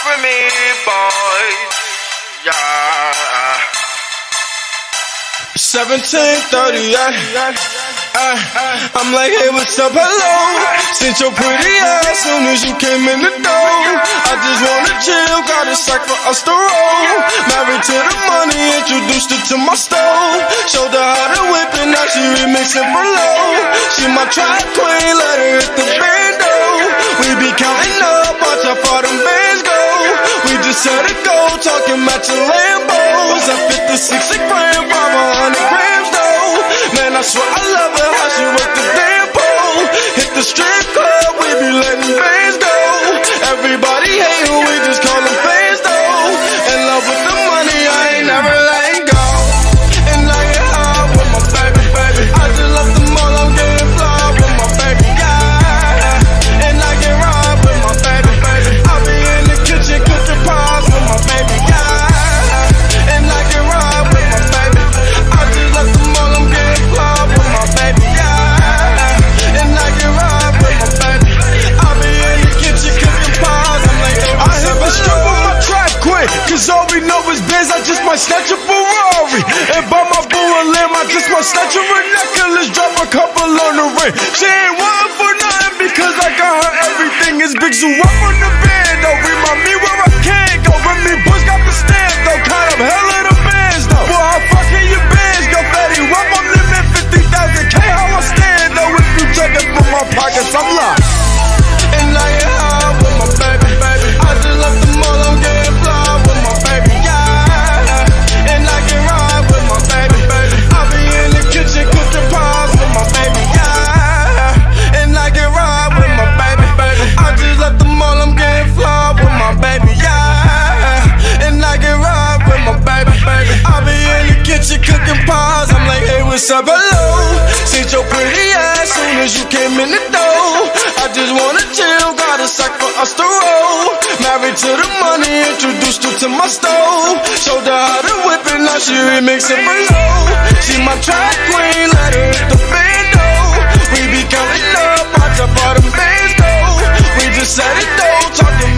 for me, boy. Yeah. 17:38. I'm like, hey, what's up, hello? Sent your pretty ass soon as you came in the door. I just wanna chill, got a sack for us to roll. Married to the money, introduced her to my stove. Showed her how to whip it, now she remixing for low. She my track queen, let her hit the bando. We be counting up, watch how far them bands go. We just set it go, talking matching Lambos. I fit the 60 grand, 500 grams though. Man, I swear I love her, how she work the damn pole. Hit the strip club, we be letting bands go. Everybody hate who we just call them fans though. In love with the money, I ain't never letting go. And I get high with my baby, baby. I just love the mall, I'm getting fly with my baby, yeah. And I get ride with my baby, baby. I be in the kitchen cooking pies with my baby, yeah. And I get ride with my baby. I just love the mall, I'm getting fly with my baby, yeah. And I get ride with my baby. I be in the kitchen cooking pies. I'm like, I hit the strip on my track quick, cause all we know is biz. I just might snatch a Ferrari and buy my boo a limb. I just might snatch her a necklace, drop a couple on the ring. She ain't wantin' for nothing because I got her everything. Is big, so up on the band though. Remind me where I can't go. Remy Bush got the stamp though. Kind of hella the bands though. Boy, how fucking your bands go, fatty? What I'm living 50,000K, how I stand though. If you check it from my pockets, I'm locked. And I get high with my baby, baby. I just love the mall, I'm getting fly with my baby, yeah. And I can ride with my baby, baby. I be in the kitchen cooking pies with my baby, yeah. And I can ride with my baby, baby. I just love the mall, I'm getting fly with my baby, yeah. And I can ride with my baby, baby. I be in the kitchen cooking pies. I'm like, hey, what's up, hello? Seen your pretty ass soon as you came in the door. I just wanna chill, got a sack for us to roll. Married to the money, introduced her to my stove. Showed her how to whip it, now she remixing for low. She my track queen, let her hit the bando. We be counting up, watch how far them bands go. We just set it though, talking